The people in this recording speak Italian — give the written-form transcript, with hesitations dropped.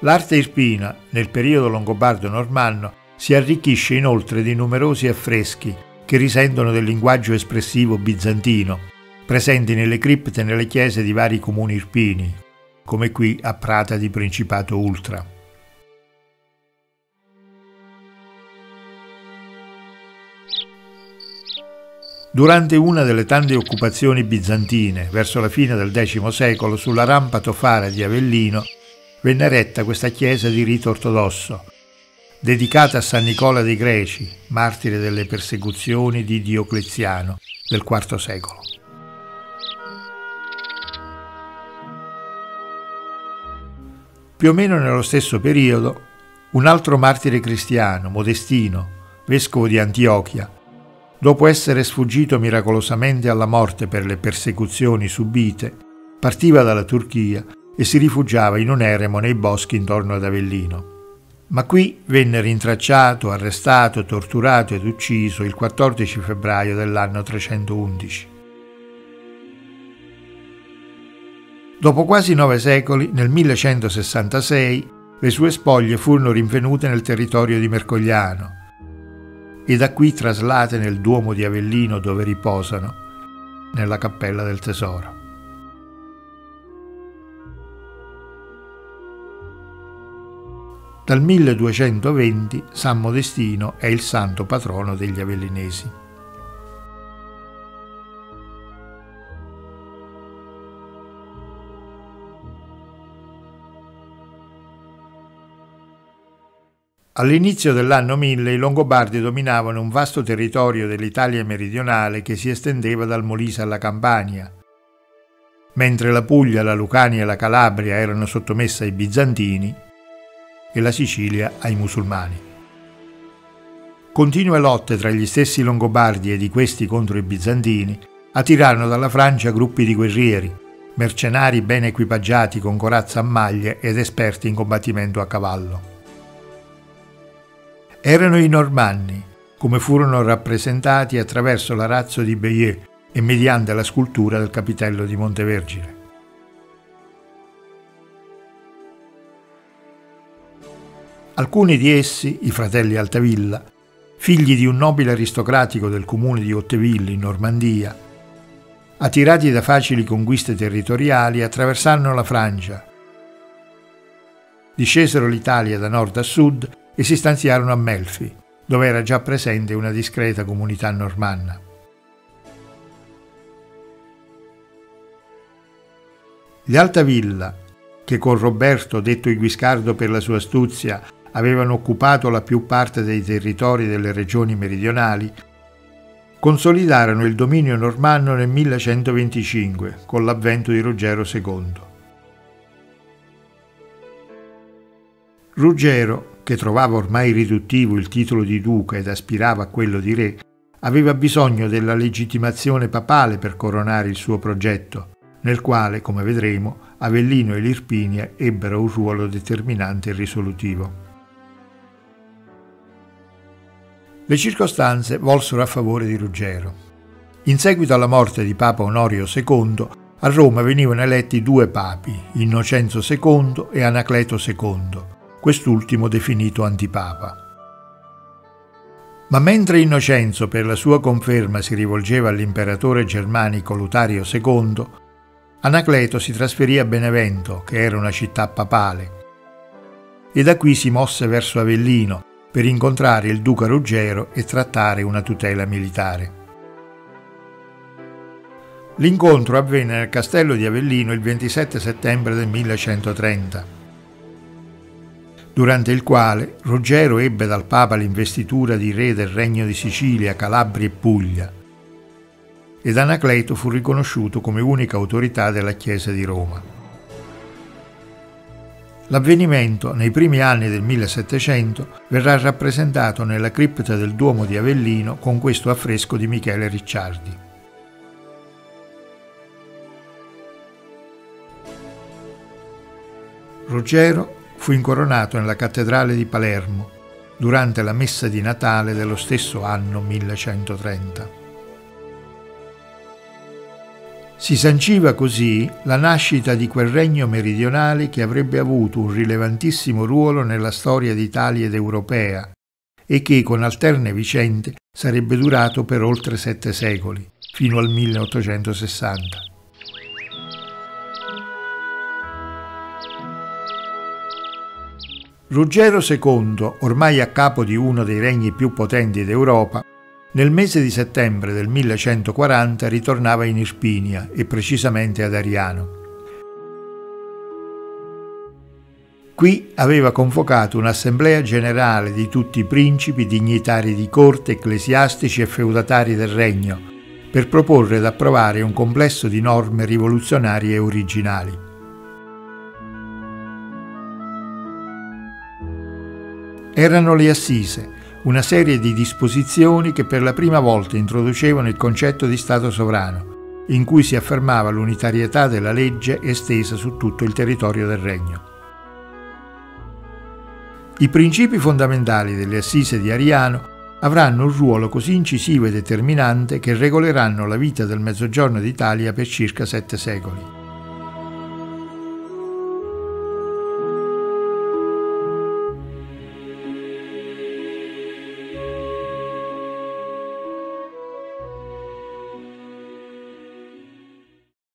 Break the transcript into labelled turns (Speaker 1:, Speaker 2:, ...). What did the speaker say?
Speaker 1: L'arte irpina, nel periodo longobardo-normanno, si arricchisce inoltre di numerosi affreschi che risentono del linguaggio espressivo bizantino, presenti nelle cripte e nelle chiese di vari comuni irpini, come qui a Prata di Principato Ultra. Durante una delle tante occupazioni bizantine, verso la fine del X secolo, sulla rampa Tofara di Avellino, venne eretta questa chiesa di rito ortodosso, dedicata a San Nicola dei Greci, martire delle persecuzioni di Diocleziano del IV secolo. Più o meno nello stesso periodo, un altro martire cristiano, Modestino, vescovo di Antiochia, dopo essere sfuggito miracolosamente alla morte per le persecuzioni subite, partiva dalla Turchia e si rifugiava in un eremo nei boschi intorno ad Avellino. Ma qui venne rintracciato, arrestato, torturato ed ucciso il 14 febbraio dell'anno 311. Dopo quasi 9 secoli, nel 1166, le sue spoglie furono rinvenute nel territorio di Mercogliano e da qui traslate nel Duomo di Avellino, dove riposano, nella Cappella del Tesoro. Dal 1220 San Modestino è il santo patrono degli avellinesi. All'inizio dell'anno 1000 i Longobardi dominavano un vasto territorio dell'Italia meridionale che si estendeva dal Molise alla Campania, mentre la Puglia, la Lucania e la Calabria erano sottomesse ai Bizantini e la Sicilia ai musulmani. Continue lotte tra gli stessi Longobardi e di questi contro i Bizantini attirarono dalla Francia gruppi di guerrieri, mercenari ben equipaggiati con corazza a maglie ed esperti in combattimento a cavallo. Erano i Normanni, come furono rappresentati attraverso l'arazzo di Bayeux e mediante la scultura del capitello di Montevergine. Alcuni di essi, i fratelli Altavilla, figli di un nobile aristocratico del comune di Hauteville in Normandia, attirati da facili conquiste territoriali, attraversarono la Francia, discesero l'Italia da nord a sud e si stanziarono a Melfi, dove era già presente una discreta comunità normanna. Gli Altavilla, che con Roberto, detto il Guiscardo per la sua astuzia, avevano occupato la più parte dei territori delle regioni meridionali, consolidarono il dominio normanno nel 1125 con l'avvento di Ruggero II. Ruggero, che trovava ormai riduttivo il titolo di duca ed aspirava a quello di re, aveva bisogno della legittimazione papale per coronare il suo progetto, nel quale, come vedremo, Avellino e l'Irpinia ebbero un ruolo determinante e risolutivo. Le circostanze volsero a favore di Ruggero. In seguito alla morte di Papa Onorio II, a Roma venivano eletti 2 papi, Innocenzo II e Anacleto II, quest'ultimo definito antipapa. Ma mentre Innocenzo per la sua conferma si rivolgeva all'imperatore germanico Lotario II, Anacleto si trasferì a Benevento, che era una città papale, e da qui si mosse verso Avellino per incontrare il duca Ruggero e trattare una tutela militare. L'incontro avvenne nel castello di Avellino il 27 settembre del 1130, durante il quale Ruggero ebbe dal Papa l'investitura di re del Regno di Sicilia, Calabria e Puglia, ed Anacleto fu riconosciuto come unica autorità della Chiesa di Roma. L'avvenimento, nei primi anni del 1700, verrà rappresentato nella cripta del Duomo di Avellino con questo affresco di Michele Ricciardi. Ruggero fu incoronato nella cattedrale di Palermo durante la messa di Natale dello stesso anno 1130. Si sanciva così la nascita di quel regno meridionale che avrebbe avuto un rilevantissimo ruolo nella storia d'Italia ed europea e che, con alterne vicende, sarebbe durato per oltre 7 secoli, fino al 1860. Ruggero II, ormai a capo di uno dei regni più potenti d'Europa, nel mese di settembre del 1140 ritornava in Irpinia e precisamente ad Ariano. Qui aveva convocato un'assemblea generale di tutti i principi, dignitari di corte, ecclesiastici e feudatari del regno, per proporre ed approvare un complesso di norme rivoluzionarie e originali. Erano le Assise, una serie di disposizioni che per la prima volta introducevano il concetto di Stato sovrano, in cui si affermava l'unitarietà della legge estesa su tutto il territorio del regno. I principi fondamentali delle Assise di Ariano avranno un ruolo così incisivo e determinante che regoleranno la vita del Mezzogiorno d'Italia per circa 7 secoli.